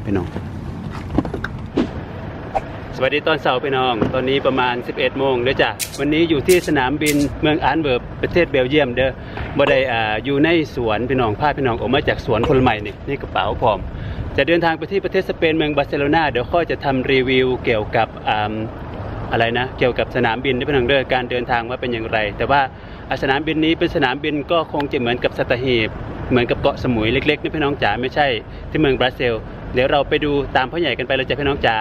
พี่น้องสวัสดีตอนเช้าพี่น้องตอนนี้ประมาณ 11 โมงเด้อจ้ะวันนี้อยู่ที่สนามบินเมืองอันเวิร์ปประเทศเบลเยียมเด้อบ่ได้อยู่ในสวนพี่น้องพาพี่น้องออกมาจากสวนคนใหม่นี่กระเป๋าพร้อมจะเดินทางไปที่ประเทศสเปนเมืองบาร์เซโลนาเดี๋ยวค่อยจะทำรีวิวเกี่ยวกับอะไรนะเกี่ยวกับสนามบินพี่น้องเด้อการเดินทางว่าเป็นอย่างไรแต่ว่าสนามบินนี้เป็นสนามบินก็คงจะเหมือนกับสัตหีบเหมือนกับเกาะสมุยเล็กๆนี่พี่น้องจ๋าไม่ใช่ที่เมืองบราซิลเดี๋ยวเราไปดูตามพ่อใหญ่กันไปเลยจ้ะพี่น้องจ๋า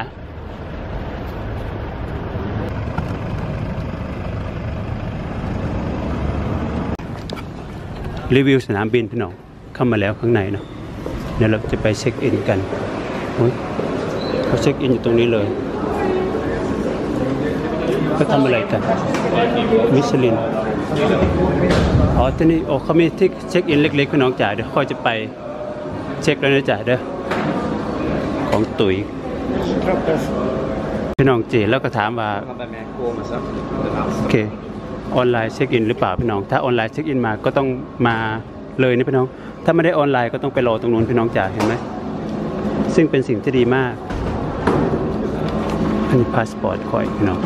รีวิวสนามบินพี่น้องเข้ามาแล้วข้างในเนาะเดี๋ยวเราจะไปเช็คอินกันเขาเช็คอินอยู่ตรงนี้เลยเขาทำอะไรกันมิชลินอ๋อที่นี่โอ้เขามีที่เช็คอินเล็กๆพี่น้องจ๋าเดี๋ยวค่อยจะไปเช็คแล้วนะจ๋าเด้อของตุ๋ยพี่น้องจีแล้วก็ถามว่าโอเคออนไลน์เช็คอินหรือเปล่าพี่น้องถ้าออนไลน์เช็คอินมาก็ต้องมาเลยนะพี่น้องถ้าไม่ได้ออนไลน์ก็ต้องไปรอตรงนู้นพี่น้องจ๋าเห็นไหมซึ่งเป็นสิ่งที่ดีมากอันนี้พาสปอร์ตคอยพี่น้อง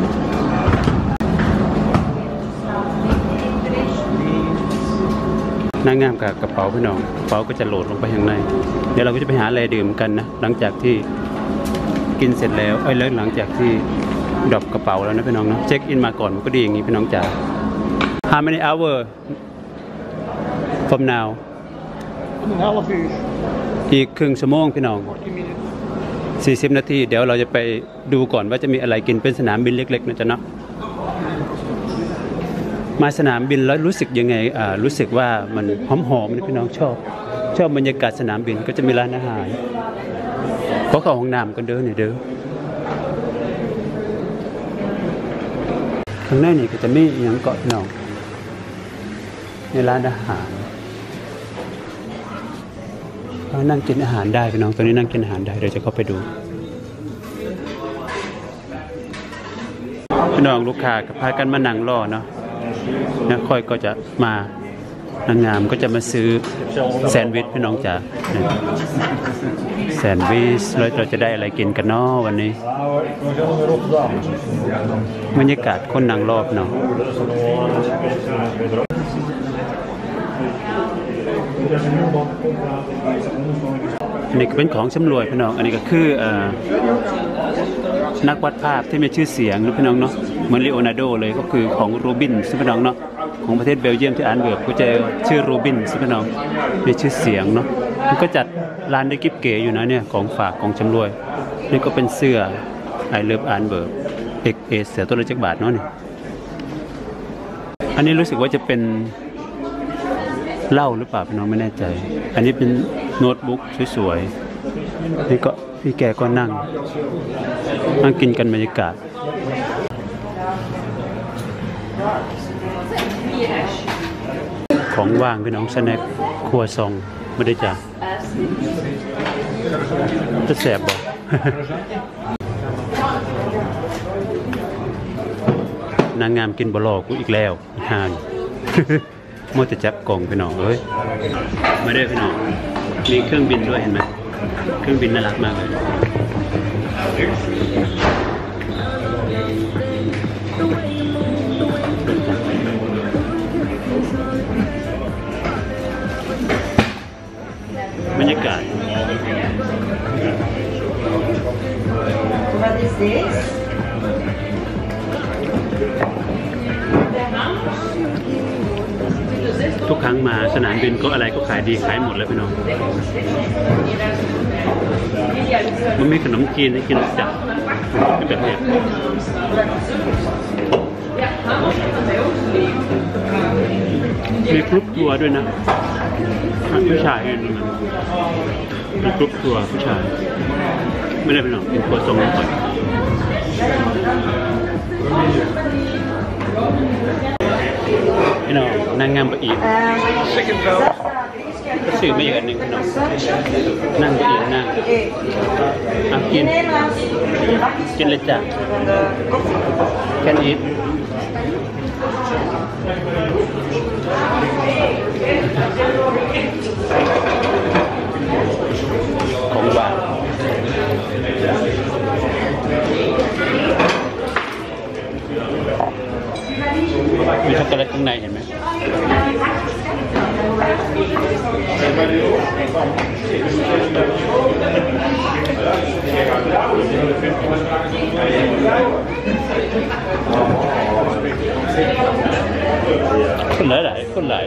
นางงามกับกระเป๋าพี่น้องกระเป๋าก็จะโหลดลงไปข้างในเดี๋ยวเราก็จะไปหาอะไรดื่มกันนะหลังจากที่กินเสร็จแล้วแล้วหลังจากที่ดรอปกระเป๋าแล้วนะพี่น้องเนาะเช็คอินมาก่อนมันก็ดีอย่างนี้พี่น้องจ๋า How many hour from now อีกครึ่งชั่วโมงพี่น้อง40 นาทีเดี๋ยวเราจะไปดูก่อนว่าจะมีอะไรกินเป็นสนามบินเล็กๆนะจ๊ะเนาะมาสนามบินแล้วรู้สึกยังไงรู้สึกว่ามันหอมๆนะพี่น้องชอบบรรยากาศสนามบินก็จะมีร้านอาหารก็เข้าห้องน้ำกันเด้อเนี่ยเด้อข้างในนี่ก็จะมีอย่างเกาะพี่น้องในร้านอาหารนั่งกินอาหารได้พี่น้องตอนนี้นั่งกินอาหารได้เดี๋ยวจะเข้าไปดูพี่น้องลูกค้าก็พากันมานั่งรอเนาะค่อยก็จะมานางงามก็จะมาซื้อแซนด์วิชพี่น้องจ๋าแซนด์วิชแล้วเราจะได้อะไรกินกันเนาะวันนี้บรรยากาศคนนั่งรอบเนาะอันนี้เป็นของชำร่วยพี่น้องอันนี้ก็คือนักวาดภาพที่มีชื่อเสียงนะพี่น้องเนาะเหมือนลีโอนาร์โดเลยก็คือของรูบินส์พี่น้องเนาะของประเทศเบลเยียมที่อันเวิร์ปก็จะชื่อรูบินส์พี่น้องมีชื่อเสียงเนาะมันก็จัดร้านได้กิ๊บเก๋อยู่นะเนี่ยของฝากของชำร่วยนี่ก็เป็นเสื้อไอเลิฟอันเวิร์ปเอเสือตัวละ7 บาทเนาะนี่อันนี้รู้สึกว่าจะเป็นเหล้าหรือเปล่าพี่น้องไม่แน่ใจอันนี้เป็นโน้ตบุ๊กสวยๆนี่ก็พี่แกก็นั่งกินกันบรรยากาศของว่างพี่น้องสแน็คครัวซองไม่ได้จ้ะจะแสบบ่นางงามกินบลอกูอีกแล้วห่างมัวแต่จับกล่องพี่น้องเอ้ยมาได้พี่น้องมีเครื่องบินด้วยเห็นไหมเครื่องบินน่ารักมากเลยบรรยากาศทุกครั้งมาสนามบินก็อะไรก็ขายดีขายหมดแล้วพี่น้องมันมีขนมจีนให้กินจัดเป็นแบบนี้มีกรุ๊ปทัวร์ด้วยนะผู้ชายเองมันมีกรุ๊ปทัวร์ผู้ชายไม่ได้เป็นหรอกเป็นทัวร์ทรงนี้ก่อนพี่น้องนางงามปะอีกก็สื่อไม่อย่างหนึ่งพี่น้องนั่งปะอีกนั่งกินเลยจ้ะแค่นี้ของหวานางในเห็นไหมคนหลายคนหลาย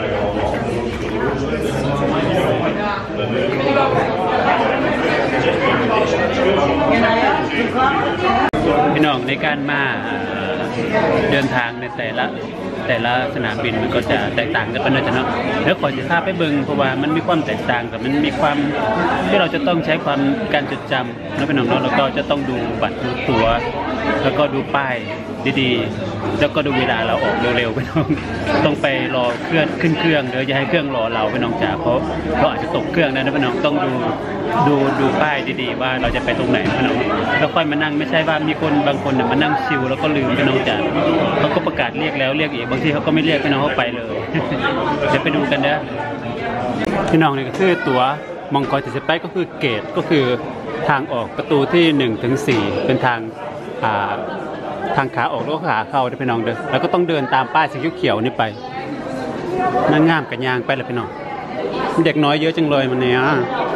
พี่น้องในการมาเดินทางในแต่ละสนามบินมันก็จะแตกต่างกันไปนะจ๊ะเนาะแล้วขอจะพาไปเบิ่งเพราะว่ามันมีความแตกต่างกับมันมีความที่เราจะต้องใช้ความการจดจำนะพี่น้องเนาะแล้วก็จะต้องดูบัตรดูตั๋วแล้วก็ดูป้ายดีๆแล้วก็ดูเวลาเราออกเร็วๆพี่น้องต้องไปรอเครื่องขึ้นเครื่องเดี๋ยวจะให้เครื่องรอเราพี่น้องจ๋าเพราะเราอาจจะตกเครื่องนะพี่น้องต้องดูป้ายดีๆว่าเราจะไปตรงไหนพี่น้องแล้วค่อยมานั่งไม่ใช่ว่ามีคนบางคนมานั่งชิลแล้วก็ลืมพี่น้องจ๋าเขาก็ประกาศเรียกแล้วเรียกอีกบางทีเขาก็ไม่เรียกพี่น้องเขาไปเลย เดี๋ยวไปดูกันนะพี่น้องนี่ก็คือตั๋วมองกอยติดไปก็คือเกตก็คือทางออกประตูที่1 ถึง 4เป็นทางขาออกแล้วก็ขาเข้าพี่น้องเด้อแล้วก็ต้องเดินตามป้ายสีเขียวๆนี่ไปนั่งง่ามกับยางไปเลยพี่น้องเด็กน้อยเยอะจังเลยมันเนี่ย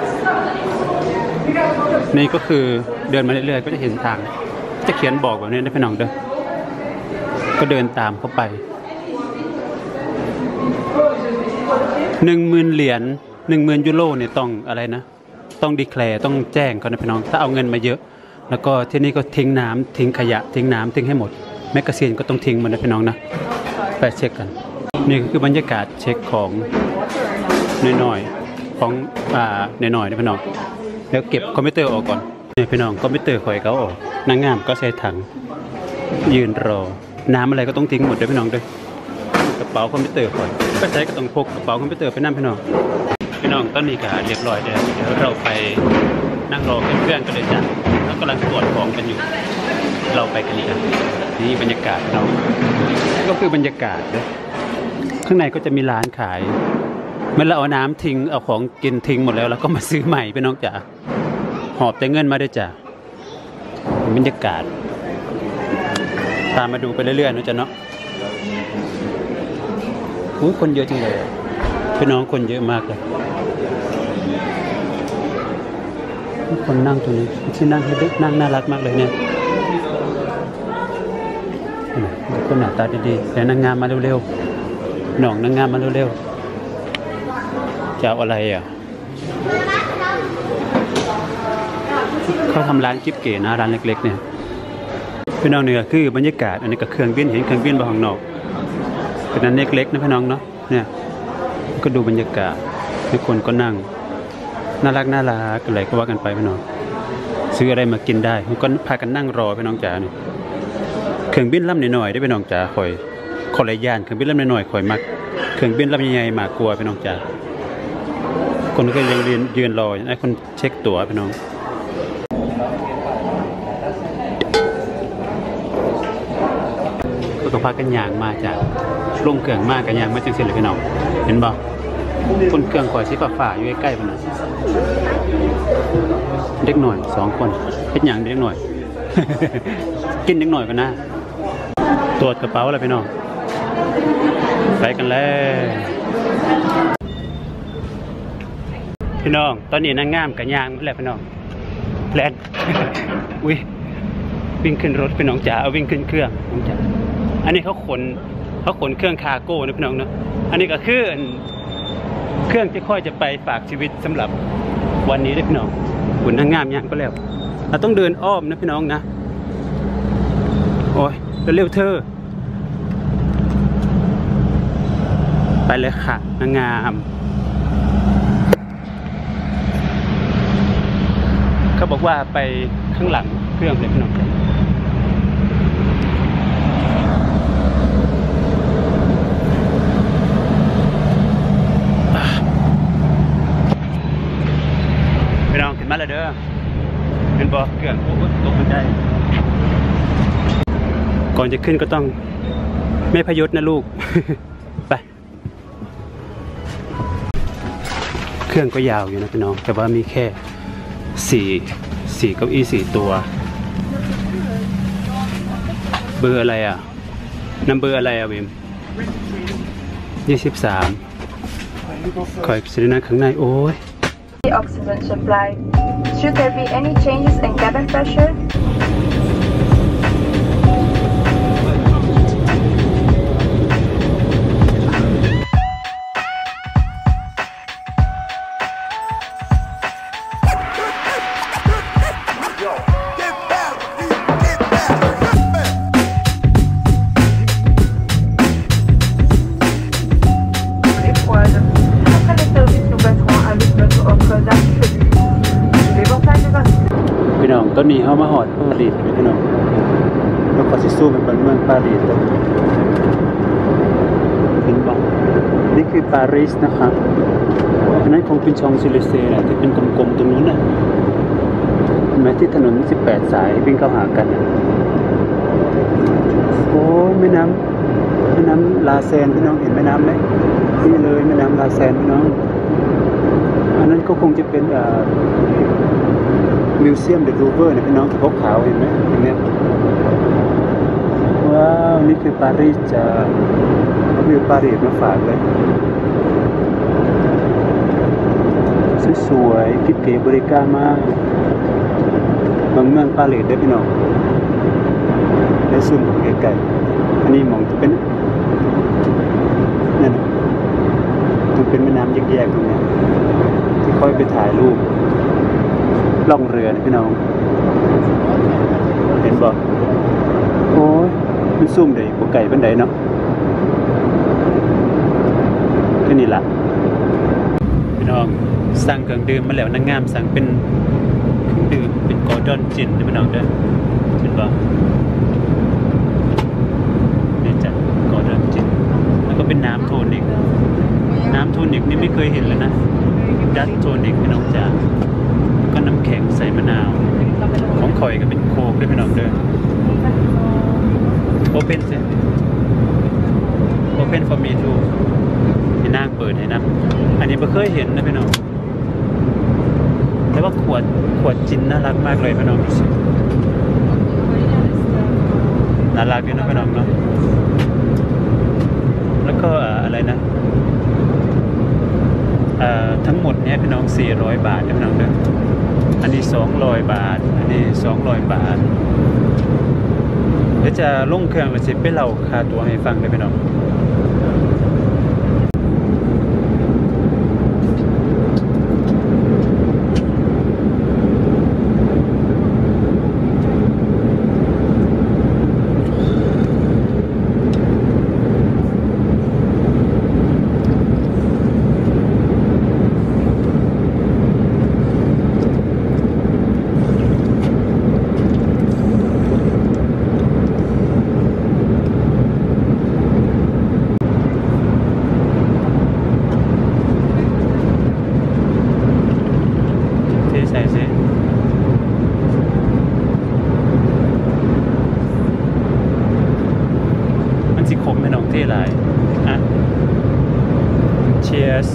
นี่ก็คือเดินมาเรื่อยๆก็จะเห็นทางจะเขียนบอกแบบนี้นะพี่น้องเด้อก็เดินตามเข้าไป10,000 เหรียญ10,000 ยูโรเนี่ยต้องอะไรนะต้องดีแคลร์ต้องแจ้งก่อนนะพี่น้องถ้าเอาเงินมาเยอะแล้วก็ที่นี่ก็ทิ้งน้ำทิ้งขยะทิ้งน้ำทิ้งให้หมดแมกกาซีนก็ต้องทิ้งมันนะพี่น้องนะไปเช็คกันนี่คือบรรยากาศเช็คของน้อยๆของน้อยๆนะพี่น้องแล้วเก็บคอมพิวเตอร์ออกก่อนนี่พี่น้องคอมพิวเตอร์ข่อยเขาออกนางงามก็ใส่ถังยืนรอน้ำอะไรก็ต้องทิ้งหมดด้วยพี่น้องด้วยกระเป๋าคอมพิวเตอร์ข่อยก็ใช้ก็ต้องพกกระเป๋าคอมพิวเตอร์ไปนั่งพี่น้องต้นนี้ก็เรียบร้อยแล้วเดี๋ยวเราไปนั่งรอเพื่อนๆกันเลยจ้ะแล้วกำลังตรวจของกันอยู่เราไปกันนี่นี่บรรยากาศเราก็คือบรรยากาศนะข้างในก็จะมีร้านขายเมื่อเราเอาน้ำทิ้งเอาของกินทิ้งหมดแล้วเราก็มาซื้อใหม่พี่น้องจ๋าหอบแต่เงินมาด้วยจ้ะบรรยากาศตามมาดูไปเรื่อยๆนะจ๊ะเนาะคนเยอะจริงเลยพี่น้องคนเยอะมากเลยคนนั่งตรงนี้ที่นั่งให้เด็กนั่งน่ารักมากเลยเนี่ยคนหน้าตาดีๆแต่นางงามมาเร็วๆหน่องนางงามมาเร็วๆจะเอาอะไรอ่ะเขาทำร้านกิ๊บเก๋นะร้านเล็กๆเนี่ยพี่น้องเนี่ยคือบรรยากาศอันนี้ก็เครื่องบินเห็นเครื่องบินบางนอกเป็นนั้นเล็กๆนะพี่น้องเนาะเนี่ยก็ดูบรรยากาศทุกคนก็นั่งน่ารักอะไรก็ว่ากันไปพี่น้องซื้ออะไรมากินได้มันก็พากันนั่งรอพี่น้องจ๋าเนี่ยเครื่องบินลำหน่อยๆได้พี่น้องจ๋าคอยขอระยานเครื่องบินลำหน่อยๆคอยมักเครื่องบินลำใหญ่ๆมากกลัวพี่น้องจ๋าคนก็ยังยืนรอไอ้คนเช็คตั๋วพี่น้องก็ต้องพากันยางมาจากลงเครื่องมากกันยางมาจังสิเลยพี่น้องเห็นบ่คนเครื่องคอยสิฝ่าอยู่ใกล้ๆพี่น้องเด็กหน่อย2 คนเฮ็ดหยังเด็กหน่อย กินเด็กหน่อยกันนะตรวจกระเป๋าอะไรพี่น้องไปกันแล้วพี่น้องตอนนี้นางงามกับยางมาแล้วพี่น้องแลน อุ้ยวิ่งขึ้นรถพี่น้องจ๋าเอาวิ่งขึ้นเครื่องน้องจ๋าอันนี้เขาขนเครื่องคาร์โก้นะพี่น้องเนาะอันนี้ก็คือเครื่องที่ค่อยจะไปฝากชีวิตสำหรับวันนี้ด้วยพี่น้องหุ่นนางงามยังก็แล้วเราต้องเดินอ้อมนะพี่น้องนะโอ้ยเร็วเธอไปเลยค่ะนางงามเขาบอกว่าไปข้างหลังเครื่องเลยพี่น้องพี่น้องขึ้นมาแล้วเด้อเป็นบ่อเครื่องโอ้โหตกบันไดก่อนจะขึ้นก็ต้องไม่พยศนะลูก ไปเครื่องก็ยาวอยู่นะพี่น้องแต่ว่ามีแค่4เก้าอี้4 ตัวเบอร์อะไรอ่ะนัมเบอร์อะไรอ่ะวิม 23คอยสินะข้างในโอ้ย The oxygen supply. Should there be any changes in cabin pressure? พี่น้องตอนนี้เขามาหอดปารีสพี่น้องแล้วก็สิสู้เป็นเมืองปารีสเลยเห็นบ้างนี่คือปารีสนะครับอันนั้นคงเป็นชองซิลิเซ่นะที่เป็นกลมๆตรงนู้นนะเห็นไหมที่ถนน18สายวิ่งเข้าหากันนะโอ้แม่น้ำลาเซนพี่น้องเห็นแม่น้ำไหมนี่เลยแม่น้ำลาเซนพี่น้องอันนั้นก็คงจะเป็นมิวเซียมเดอะลูเวอร์เนี่ยพี่น้องที่พกขาวเห็นไหมอย่างเนี้ยว้าวนี่คือปารีสจ้าวิวปารีสมาฝากเลยสวยๆกิ๊บเก๋บริการมากเมืองปารีสได้พี่น้องได้ซูมไกลๆอันนี้มองจะเป็นนั่นมันเป็นแม่น้ำแยกๆตรงนี้ที่ค่อยไปถ่ายรูปล่องเรือนะพี่น้องเห็นบ่โอ้ยมันซุ่มได้บ่ไก่ปานใดเนาะแค่นี้ล่ะพี่น้องสั่งเครื่องดื่มมาแล้วนางงามสั่งเป็นเครื่องดื่มเป็นกอร์ดอนจินนะพี่น้องเด้อเห็นบ่นี่จ้ะกอร์ดอนจินแล้วก็เป็นน้ำโทนิกนี่ไม่เคยเห็นเลยนะดัตโทนิกพี่น้องจ้าก็น้ำแข็งใส่มะนาวของข่อยก็เป็นโค้กด้วยพี่น้องเด้อโอเพ่นสิโอเพ่น for me too ให้นางเปิดให้นะอันนี้ไม่เคยเห็นนะพี่น้องแต่ว่าขวดจินน่ารักมากเลยพี่น้องน่ารักดีนะพี่น้องเนาะแล้วก็อะไรนะทั้งหมดเนี่ยพี่น้อง400 บาทนะพี่น้องเด้ออันนี้200 บาทอันนี้200 บาทเดี๋ยวจะลงเครื่องแล้วสิไปเล่าค่าตั๋วให้ฟังได้พี่น้องที่หลายอ่ะ Cheers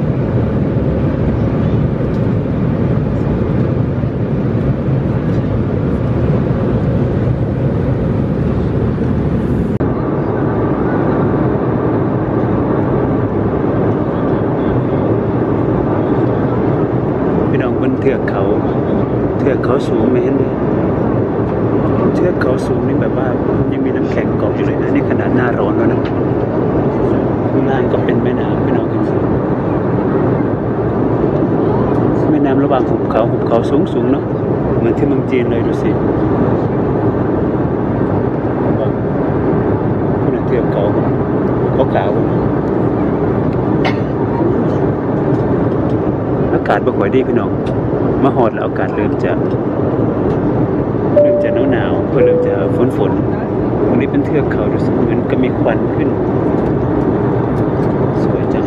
พี่น้องบนเทือกเขาสูงไหมเห็นไหมเทือกเขาสูงนี่แบบว่ายังมีน้ำแข็งเกาะอยู่เลยนะนี่ขนาดหน้าร้อนแล้วนะข้างล่างก็เป็นแม่น้ำพี่น้องแม่น้ำระหว่างหุบเขาสูงเนาะเหมือนที่เมืองจีนเลยดูสิขนาดเทือกเขาขาวอากาศบ่ค่อยดีพี่น้องมาฮอดแล้วอากาศเริ่มจะหนาวเริ่มจะฝนตรงนี้เป็นเทือกเขาดูสิเหมือนก็มีควันขึ้นสวยจัง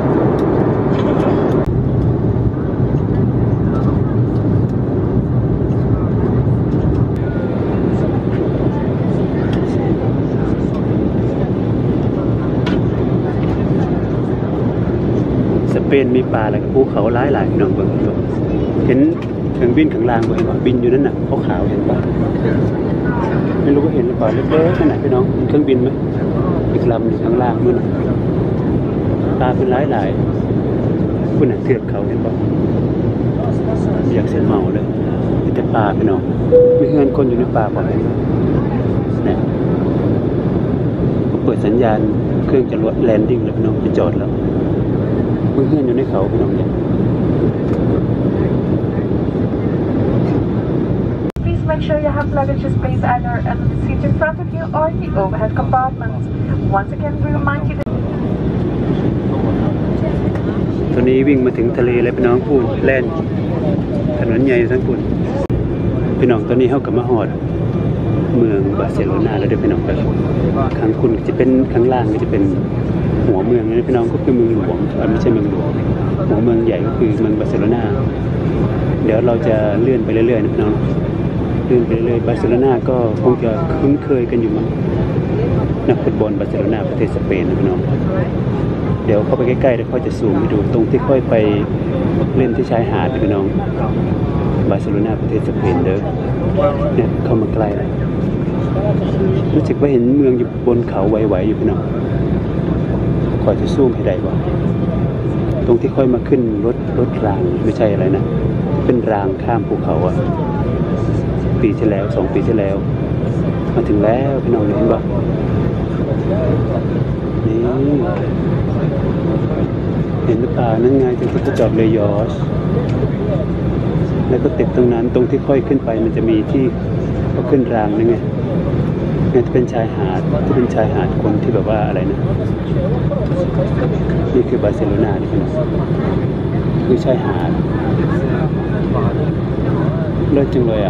สเปนมีป่าแล้วก็ภูเขาหลายๆพี่น้องเบิ่งดูเห็นเครื่องบินข้างล่างเห็นว่าบินอยู่นั่นน่ะขาวๆเห็นป่ะไม่รู้ว่าเห็นหรือเปล่าเล็กๆนั่นน่ะพี่น้องเครื่องบินไหมอีกลำหนึ่งข้างล่างนู่นปลาเป็นหลายคุณน่ะเทือกเขาเห็นป่ะอยากเสียเมาเลยมีแต่ปลาพี่น้องมีเฮือนคนอยู่ในป่าบ่อยเนี่ยเปิดสัญญาณเครื่องจะแลนดิ้งแล้วพี่น้องไปจอดแล้วมีเฮือนอยู่ในเขาพี่น้องเนี่ย Make sure you have luggage space either under the seat in front of you or in the overhead compartment. Once again, we remind you that ตอนนี้วิ่งมาถึงทะเลแล้วพี่น้องพูดแล่นถนนใหญ่ทั้งพูดพี่น้องตอนนี้เข้ากับมาฮอดเมืองบาร์เซโลนาแล้วเด้อพี่น้องครับข้างคุณจะเป็นข้างล่างก็จะเป็นหัวเมืองนะพี่น้องก็คือเมืองหลวงไม่ใช่เมืองหลวงหัวเมืองใหญ่ก็คือเมืองบาร์เซโลนาเดี๋ยวเราจะเลื่อนไปเรื่อยๆนะพี่น้องเลื่อนไปเรื่อยๆบาร์เซโลนาก็คงจะคุ้นเคยกันอยู่มั้งนักฟุตบอลบาร์เซโลนาประเทศสเปนนะพี่น้องเดี๋ยวเข้าไปใกล้ๆเดี๋ยวค่อยจะซูมไปดูตรงที่ค่อยไปเล่นที่ชายหาดพี่น้องบาร์เซโลนาประเทศสเปนเด้อเนี่ยเข้ามาใกล้แล้วรู้สึกว่าเห็นเมืองอยู่บนเขาไหวๆอยู่พี่น้องค่อยจะซูมให้ได้ว่าตรงที่ค่อยมาขึ้นรถรางไม่ใช่อะไรนะเป็นรางข้ามภูเขาอ่ะปีที่แล้ว2 ปีที่แล้วมาถึงแล้วพี่น้องเห็นป่ะนี่เห็นหรือเปล่านั่นไงตรงที่เขาจอดเรือยอชต์แล้วก็ติดตรงนั้นตรงที่ค่อยขึ้นไปมันจะมีที่เขาขึ้นรางนั่นไงนี่จะเป็นชายหาดที่เป็นชายหาดคนที่แบบว่าอะไรนะนี่คือบาร์เซโลนานี่พี่น้องคือชายหาดเลิศจังเลยอ่ะ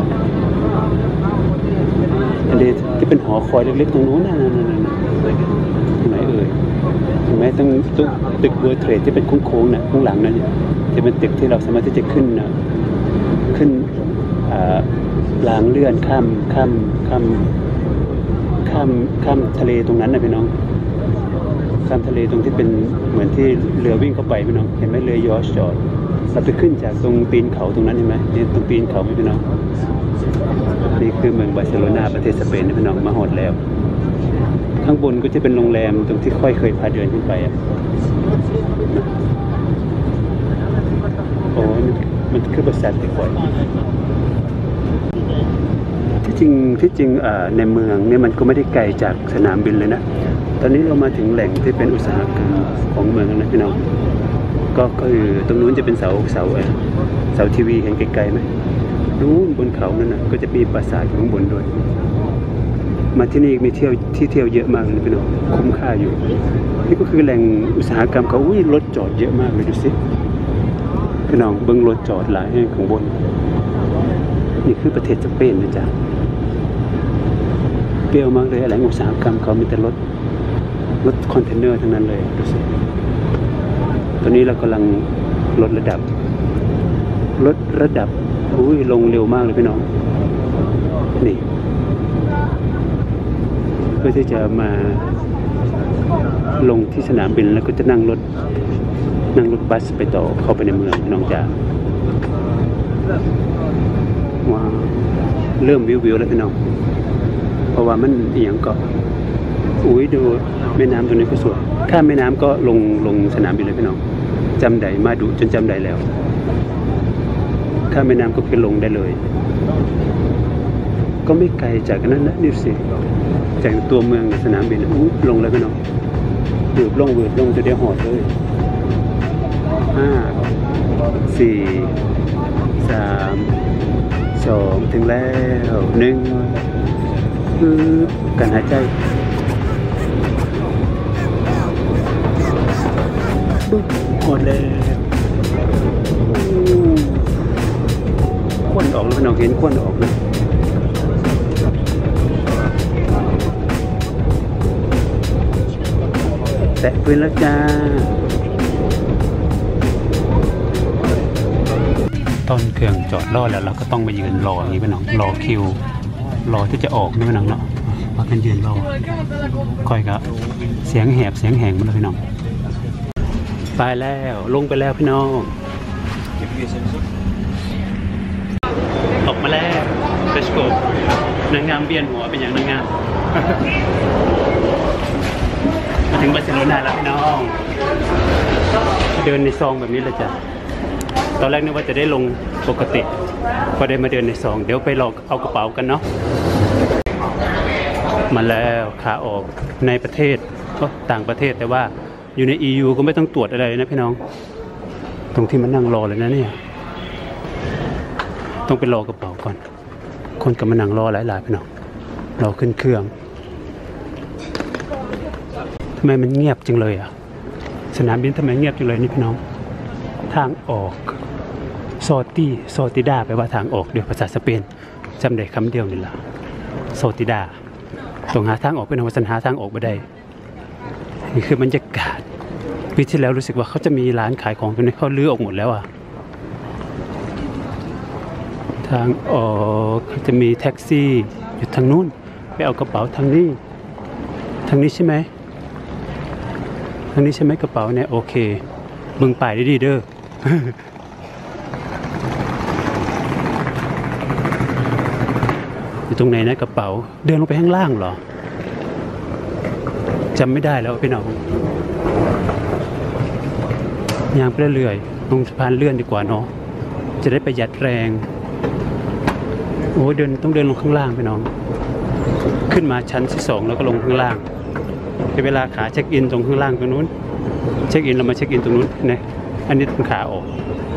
อันนี้ที่เป็นหอคอยเล็กๆตรงนู้นนั่นตรงไหนเอ่ยเห็นไหมต้องตึกเวอร์เทรดที่เป็นโค้งๆน่ะข้างหลังนั่นเนี่ยจะเป็นตึกที่เราสามารถที่จะขึ้นรางเลื่อนข้ามทะเลตรงนั้นนะพี่น้องข้ามทะเลตรงที่เป็นเหมือนที่เรือวิ่งเข้าไปพี่น้องเห็นไหมเรือยอชต์จอดเราไปขึ้นจากตรงตีนเขาตรงนั้นเห็นไหมนี่ตรงตีนเขาไหมพี่น้องนี่คือเมืองบาร์เซโลนาประเทศสเปนนะพี่น้องมาฮอดแล้วข้างบนก็จะเป็นโรงแรมตรงที่ค่อยเคยพาเดินขึ้นไปอ่ะโอ้มันคือปราสาทดีกว่าที่จริงในเมืองเนี่ยมันก็ไม่ได้ไกลจากสนามบินเลยนะตอนนี้เรามาถึงแหล่งที่เป็นอุตสาหกรรมของเมืองนะพี่น้องก็คือตรงนู้นจะเป็นเสาทีวีเห็นไกลๆไหมนู้นบนเขานั่นนะก็จะมีปราสาทอยู่ข้างบนด้วยมาที่นี่มีที่เที่ยวเยอะมากเลยพี่น้องคุ้มค่าอยู่นี่ก็คือแหล่งอุตสาหกรรมเขารถจอดเยอะมากเลยดูสิพี่น้องเบิ้งรถจอดหลายแห่งข้างบนนี่คือประเทศสเปนนะจ๊ะเปรี้ยวมากเลยแหล่งอุตสาหกรรมเขามีแต่รถคอนเทนเนอร์ทั้งนั้นเลยดูสิตอนนี้เรากำลังลดระดับลงเร็วมากเลยพี่น้องนี่เพื่อที่จะมาลงที่สนามบินแล้วก็จะนั่งรถบัสไปต่อเข้าไปในเมืองพี่น้องจ๋าว้าวเริ่มวิวแล้วพี่น้องเพราะว่ามันเอียงก็ดูแม่น้ำตรงนี้ก็สวยข้ามแม่น้ำก็ลงสนามบินเลยพี่น้องจำได้มาดูจนจำได้แล้วข้ามแม่น้ำก็คือลงได้เลยก็ไม่ไกลจากนั้นนะนี่สิจากตัวเมืองสนามบินลงเลยพี่น้องเวิร์ดลงจะเดียวหอดเลย5 4 3 2ถึงแล้ว1คือการหายใจปุ๊บหมดเลยควันออกแล้วพี่น้องเห็นควันออกไหมแตะพื้นแล้วจ้าต้นเครื่องจอดรอแล้วเราก็ต้องมายืนรออย่างนี้พี่น้องรอคิวรอที่จะออกนะพี่น้องเนาะมากันยืนรอค่อยก็เสียงแหบเสียงแหงมาเลยพี่น้องไปแล้วลงไปแล้วพี่น้องออกมาแล้วเฟสโกนางงามเบียนหัวเป็นอย่างนางงามมาถึงบาร์เซโลนาแล้วพี่น้องเดินในซองแบบนี้เลยจ้ะตอนแรกนึกว่าจะได้ลงปกติพอได้มาเดินในซองเดี๋ยวไปลองเอากระเป๋ากันเนาะมาแล้วขาออกในประเทศก็ต่างประเทศแต่ว่าอยู่ใน EU ก็ไม่ต้องตรวจอะไรนะพี่น้องตรงที่มันนั่งรอเลยนะเนี่ยต้องไปรอกระเป๋าก่อนคนก็มานั่งรอหลายๆพี่น้องรอขึ้นเครื่องทำไมมันเงียบจังเลยอ่ะสนามบินทำไมเงียบจังเลยนี่พี่น้องทางออกโซติดาแปลว่าทางออกเดี๋ยวภาษาสเปนจำได้คำเดียวนี่แหละโซติดาตรงหาทางออกเป็นภาษาหาทางออกไม่ได้นี่คือบรรยากาศปีที่แล้วรู้สึกว่าเขาจะมีร้านขายของตรงนี้เขาลื้อออกหมดแล้วอ่ะทางออกจะมีแท็กซี่อยู่ทางนู้นไปเอากระเป๋าทางนี้ใช่ไหมทางนี้ใช่ไหมกระเป๋าเนี่ยโอเคมึงไปได้ดีเด้อ อยู่ตรงไหนนะกระเป๋าเดินลงไปข้างล่างเหรอจำไม่ได้แล้วพี่น้องยางไปเรื่อยๆลงสะพานเลื่อนดีกว่าเนาะจะได้ประหยัดแรงโอ้ต้องเดินลงข้างล่างพี่น้องขึ้นมาชั้นที่2แล้วก็ลงข้างล่างเป็นเวลาขาเช็คอินตรงข้างล่างตรงนู้นเช็คอินเรามาเช็คอินตรงนู้นนะอันนี้เป็นขาออก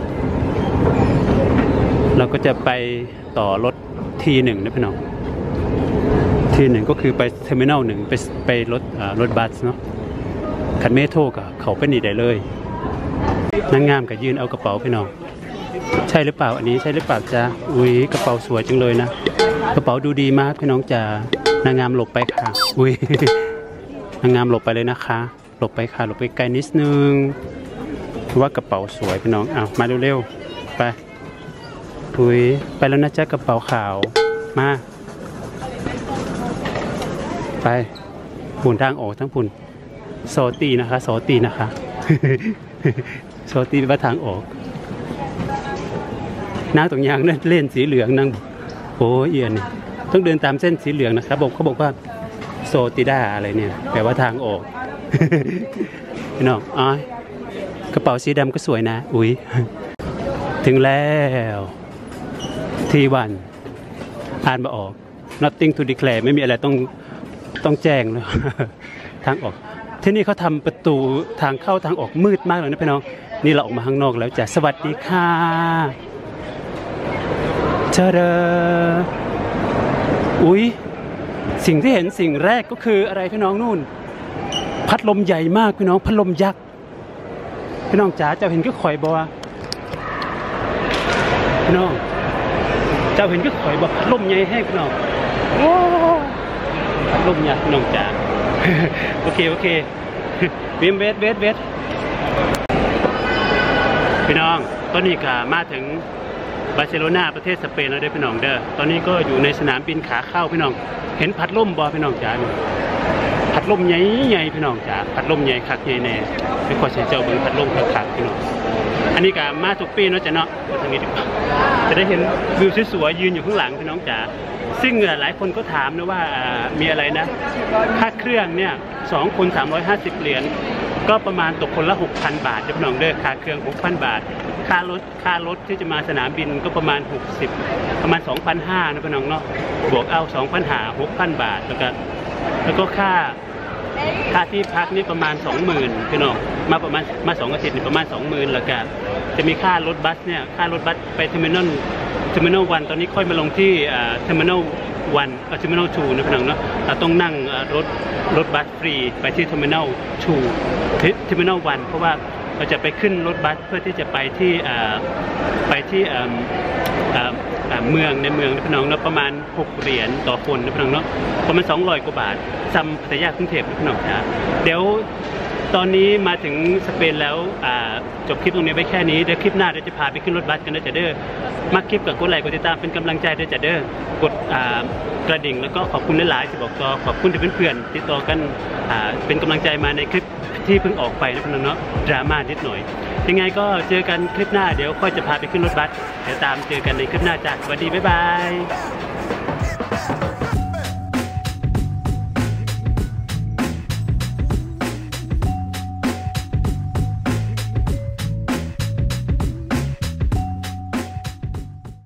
เราก็จะไปต่อรถT1นะพี่น้องT1ก็คือไปเทอร์มินอล1ไปรถบัสเนาะคันเมโทรกับเขาไปนี่ได้เลยนางงามกับยืนเอากระเป๋าพี่น้องใช่หรือเปล่าอันนี้ใช่หรือเปล่าจ๊ะอุ้ยกระเป๋าสวยจังเลยนะกระเป๋าดูดีมากพี่น้องจ๋านางงามหลบไปค่ะอุ้ยนางงามหลบไปเลยนะคะหลบไปค่ะหลบไปไกลนิดนึงเพราะว่ากระเป๋าสวยพี่น้องเอามาเร็วๆไปอุ้ยไปแล้วนะจ๊ะกระเป๋าขาวมาไปปุ่นทางออกทั้งปุ่นโซตีนะคะโซตีนะคะ โซตีว่าทางออกนางตรงยางนั่นเล่นสีเหลืองนางโอ้เอียนนี่ต้องเดินตามเส้นสีเหลืองนะครับเขาบอกว่าโซติดาอะไรเนี่ยแปลว่าทางออกพี่น้องอ๋อกระเป๋าสีดำก็สวยนะอุ้ยถึงแล้วT1อ่านมาออก nothing to declare ไม่มีอะไรต้องแจ้งเลยทางออกที่นี่เขาทำประตูทางเข้าทางออกมืดมากเลยนะพี่น้องนี่เราออกมาข้างนอกแล้วจ้ะสวัสดีค่ะเจออุ๊ยสิ่งที่เห็นสิ่งแรกก็คืออะไรพี่น้องนู่นพัดลมใหญ่มากพี่น้องพัดลมยักษ์พี่น้องจ๋าเจ้าเห็นก็ข่อยบัวพี่น้องเจ้าเห็นก็ข่อยบัวพัดลมใหญ่แห้งพี่น้องโอ้พัดลมยักษ์พี่น้องจ๋าโอเคเวทพี่น้องตอนนี้ก็มาถึงบาร์เซโลนาประเทศสเปนแล้วได้พี่น้องเด้อตอนนี้ก็อยู่ในสนามบินขาเข้าพี่น้องเห็นพัดลมบ่พี่น้องจ๋าพัดลมใหญ่พี่น้องจ๋าพัดลมใหญ่คักใหญ่แน่ไม่ค่อยใช้เจ้าเบิ่งพัดลมคักพี่น้องอันนี้ก็มาทุกปีเนาะจ้ะเนาะทางนี้จะได้เห็นวิวสวยๆยืนอยู่ข้างหลังพี่น้องจ๋าซึ่งหลายคนก็ถามนะว่ามีอะไรนะค่าเครื่องเนี่ย2 คน350 เหรียญก็ประมาณตกคนละ 6,000 บาทพี่น้องเด้อค่าเครื่อง 6,000 บาทค่ารถที่จะมาสนามบินก็ประมาณประมาณ 2,500 นะพี่น้องเนาะบวกเอา 2,500 6,000 บาทแล้วก็ค่าที่พักนี่ประมาณ 20,000 พี่น้องมา2 อาทิตย์นี่ประมาณ 20,000แล้วก็จะมีค่ารถบัสเนี่ยค่ารถบัสไปเทอร์มินอล1ตอนนี้ค่อยมาลงที่เทอร์มินอล1เทอร์มินอล2นะพี่น้องเนาะต้องนั่งรถบัสฟรีไปที่เทอร์มินอล2เทอร์มินอล1เพราะว่าเราจะไปขึ้นรถบัสเพื่อที่จะไปที่เมืองในเมืองนะพี่น้องเนาะประมาณ6 เหรียญต่อคนนะพี่น้องเนาะประมาณ200 กว่าบาทซัมพัทยากรุงเทพนะพี่น้องจ้าเดี๋ยวตอนนี้มาถึงสเปนแล้วจบคลิปตรงนี้ไว้แค่นี้เดี๋ยวคลิปหน้าเราจะพาไปขึ้นรถบัสกันนะจ๊ะเด้อมาคลิปกับกดไลค์กดติดตามเป็นกำลังใจด้วยจ้ะเด้อกดกระดิ่งแล้วก็ขอบคุณหลายๆที่บอกต่อขอบคุณที่เพื่อนๆติดต่อกันเป็นกำลังใจมาในคลิปที่เพิ่งออกไปนะพี่น้องเนาะดราม่านิดหน่อยยังไงก็เจอกันคลิปหน้าเดี๋ยวค่อยจะพาไปขึ้นรถบัสเดี๋ยวตามเจอกันในคลิปหน้าจ้ะสวัสดีบ๊ายบาย